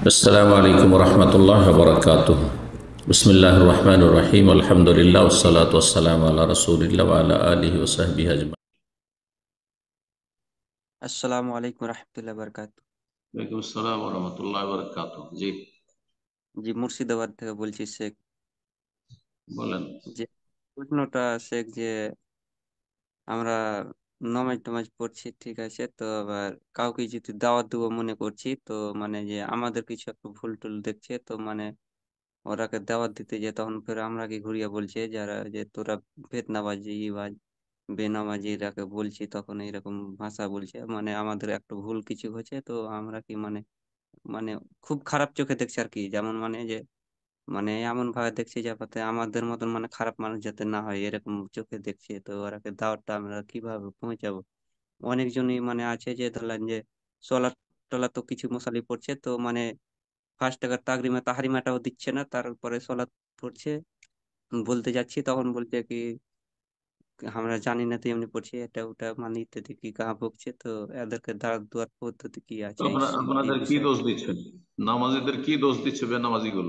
السلام عليكم ورحمة الله وبركاته. بسم الله الرحمن الرحيم. الحمد لله والصلاة والسلام على رسول الله وعلى آله وصحبه أجمعين. আসসালামু আলাইকুম রহমতুল্লাহ বরকাত। ওয়ালাইকুম আসসালাম ওয়া রাহমাতুল্লাহি ওয়া বারাকাতুহু। জি, জি, মুর্শিদাবাদ থেকে বলছি শেখ। বলেন। যে প্রশ্নটা শেখ, যে আমরা নমাজ টমাজ পড়ছি, ঠিক আছে, তো আবার কাউকে যদি দাওয়াত দেবো মনে করছি, তো মানে যে আমাদের কিছু একটা ভুল টুল দেখছে, তো মানে ওরাকে দাওয়াত দিতে যে তখন ফের আমরা কি ঘুরিয়ে বলছে যারা যে তোরা বেতনাবাজি বা বেনামাজিরাকে বলছি, তখন এইরকম ভাষা বলছে, মানে আমাদের একটা ভুল কিছু হয়েছে, তো আমরা কি মানে মানে খুব খারাপ চোখে দেখছি আর কি, যেমন মানে যে মানে এমন ভাবে দেখছি যাতে আমাদের মতন মানে খারাপ মানুষ যাতে না হয় এরকম চোখে দেখছি, তো ওরাকে দাওয়াতটা আমরা কিভাবে পৌঁছাবো? অনেকজনই মানে আছে যে ধরলেন যে সোলার টোলা তো কিছু মশালি পড়ছে, তো মানে ফার্স্ট টাকার তাগরিমা তাহারিমাটাও দিচ্ছে না, তারপরে সোলাত পড়ছে, বলতে যাচ্ছি তখন বলছে কি আমরা জানি না, তো এমনি পড়ছি এটা ওটা মানে ইত্যাদি কি কাহা বকছে, তো এদেরকে দাওয়াত দেওয়ার পদ্ধতি কি তো আছে এই আপনাদের কি বিষয়ে? দোষ দিচ্ছেন? নামাজিদের কি দোষ দিচ্ছে বেনামাজি গুলো?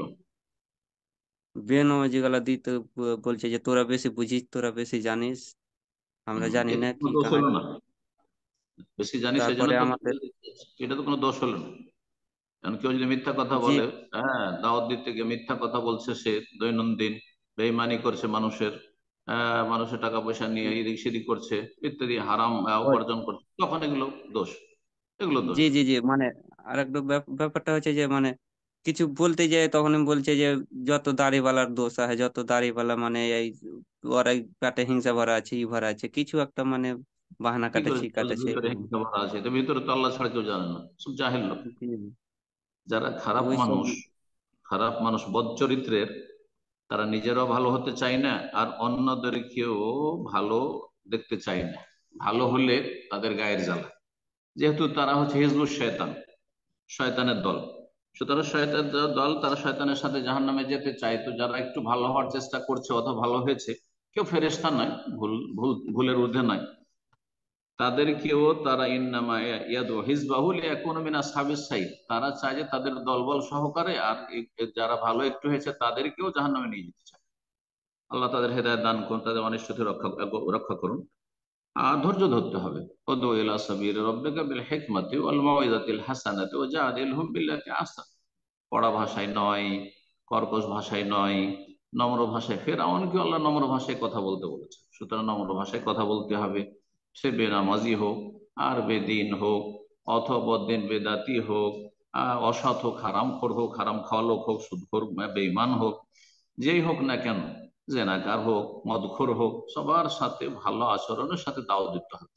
বেনমাজি গলা দিতে বলছে যে তোরা বেশি বুঝিস, তোরা বেশি জানিস, আমরা জানি এটা না কোনো কি দোষ কাহানি। হলো না? বেশি জানি সেজন্য তারপরে তো আমাদের এটা তো কোনো দোষ হলো না। কারণ কেউ যদি মিথ্যা কথা জি বলে, হ্যাঁ, দাওয়াত দিতে গিয়ে মিথ্যা কথা বলছে, সে দৈনন্দিন বেইমানি করছে মানুষের, মানুষের টাকা পয়সা নিয়ে এদিক সেদিক করছে, ইত্যাদি হারাম ওই, উপার্জন করছে, তখন এগুলো দোষ, এগুলো দোষ। জি জি জি, মানে আর একটা ব্যাপারটা হচ্ছে যে মানে কিছু বলতে যায় তখন বলছে যে যত দাড়িওয়ালার দোষ আছে, যত দাড়িওয়ালা মানে এই ওরাই পেটে হিংসা ভরা আছে, ই ভরা আছে, কিছু একটা মানে বাহানা কি করে কাটাচ্ছি কাটাচ্ছে ভিতরে এরকম। হিংসা ভরা আছে? তো ভিতরে তো আল্লাহ ছাড়া কেউ জানে না, সব জাহেল লোক। জি জি। যারা তো খারাপ ওই সব মানুষ, খারাপ মানুষ বদ চরিত্রের, তারা নিজেরাও ভালো হতে চায় না, আর অন্যদেরকেও ভালো দেখতে চায় না। ভালো হলে তাদের গায়ের জ্বালা, যেহেতু তারা হচ্ছে হিজবুল শয়তান, শয়তানের দল। সুতরাং শয়তানের দল, তারা শয়তানের সাথে জাহান্নামে যেতে চায়। তো যারা একটু ভালো হওয়ার চেষ্টা করছে অথবা ভালো হয়েছে, কেউ ফেরেশতা নয়, ভুল ভুল ভুলের ঊর্ধ্বে নয়, তাদেরকেও তারা ইন্নামা ইয়াদু হিজবাহু লিয়াকুনু মিন আসহাবিস সাইর, তারা চায় যে তাদের দলবল সহকারে আর যারা ভালো একটু হয়েছে তাদেরকেও জাহান্নামে নিয়ে যেতে চায়। আল্লাহ তাদের হেদায়েত দান করুন, তাদের অনিষ্ট রক্ষা রক্ষা করুন। আর ধৈর্য ধরতে হবে। উদউ ইলা সাবিলি রাব্বিকা বিল হিকমাতি ওয়াল মাউইযাতিল হাসানাতি ওয়াজাদিলহুম বিল্লাতি আহসান। কড়া ভাষায় নয়, কর্কশ ভাষায় নয়, নম্র ভাষায়। ফেরাউনকে আল্লাহ নম্র ভাষায় কথা বলতে বলেছে, সুতরাং নম্র ভাষায় কথা বলতে হবে। সে বেনামাজি হোক আর বেদিন হোক, অথবা দিন বেদাতি হোক, অসৎ হোক, হারামখোর হোক, হারাম খাওয়া লোক হোক, সুদখোর বেঈমান হোক, যেই হোক না কেন, জেনাকার হোক, মদখোর হোক, সবার সাথে ভালো আচরণের সাথে দাওয়াত দিতে হবে।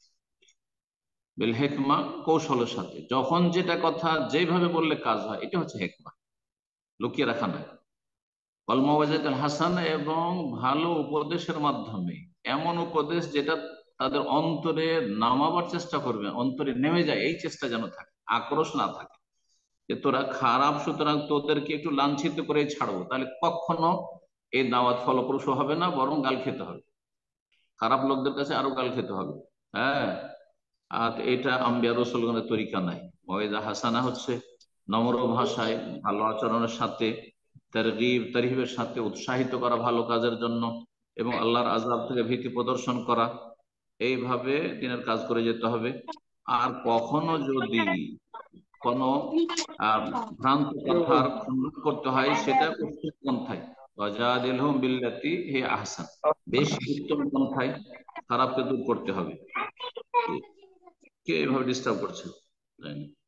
বিল হেকমা, কৌশলের সাথে, যখন যেটা কথা যেভাবে বললে কাজ হয়, এটা হচ্ছে হেকমা, লুকিয়ে রাখা নয়। ওয়াল মাউইজাতুল হাসানা, এবং ভালো উপদেশের মাধ্যমে, এমন উপদেশ যেটা তাদের অন্তরে নামাবার চেষ্টা করবে, অন্তরে নেমে যায়, এই চেষ্টা যেন থাকে, আক্রোশ না থাকে যে তোরা খারাপ সুতরাং তোদেরকে একটু লাঞ্ছিত করে ছাড়বো, তাহলে কখনো এই দাওয়াত ফলপ্রসূ হবে না, বরং গাল খেতে হবে, খারাপ লোকদের কাছে আরো গাল খেতে হবে। হ্যাঁ, আর এটা আম্বিয়া রসুলগণের তরিকা নাই। মওইজা হাসানা হচ্ছে নম্র ভাষায় ভালো আচরণের সাথে, তারহিবের সাথে উৎসাহিত করা ভালো কাজের জন্য, এবং আল্লাহর আযাব থেকে ভীতি প্রদর্শন করা, এইভাবে দিনের কাজ করে যেতে হবে। আর কখনো যদি কোনো আহ ভ্রান্ত কথার খণ্ডন করতে হয়, সেটা উত্তম পন্থায়, ওয়াজাদিলহুম বিল্লাতি হি আহসান, বেশি উত্তম পন্থায় খারাপকে দূর করতে হবে। কে এভাবে ডিস্টার্ব করছে? জানি না।